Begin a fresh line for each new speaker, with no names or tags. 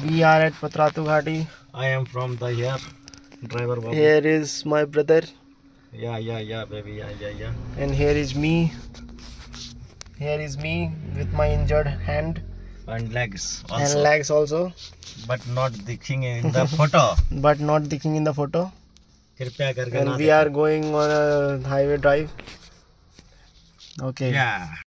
We are at Patratu Ghati.
I am from the here, driver Babu.
Here is my brother.
Yeah, baby, yeah.
And here is me. Here is me with my injured hand.
And legs also.
And legs also.
But not dikhing in the photo.
But not dikhing in the photo.
Kripya karke
And
na
we are going on a highway drive. Okay.
Yeah.